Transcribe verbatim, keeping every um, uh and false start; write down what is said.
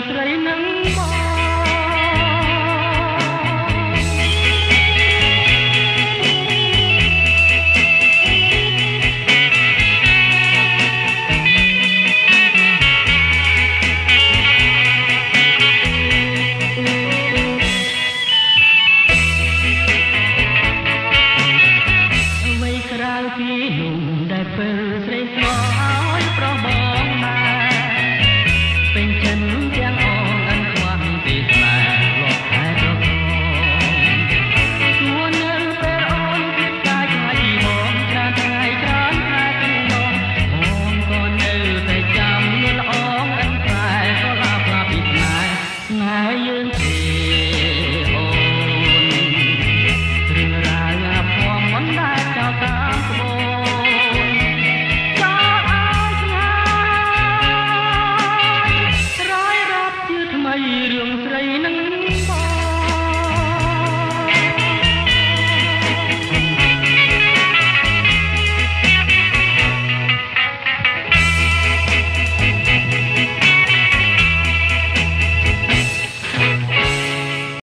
ស្រីនឹងបងពីนุ่มដែលពេលស្រីស្មោឲ្យប្របងមកពេញចិនទាំងអងអិនខ្វះទីស្នេហ៍លោកខែប្រកងួននៅពេលអូនគិតកាយខ្លាចពីបងច្រើនថ្ងៃច្រើនខែទាំងបងបងក៏នៅតែចាំលន់អងអិនខ្សែក៏ឡាផ្លាពីស្នេហ៍ស្នេហ៍យើងទេអូនរឿងរ៉ាវអាភ័ព្វមិនដែលចោលតាមរឿងស្រី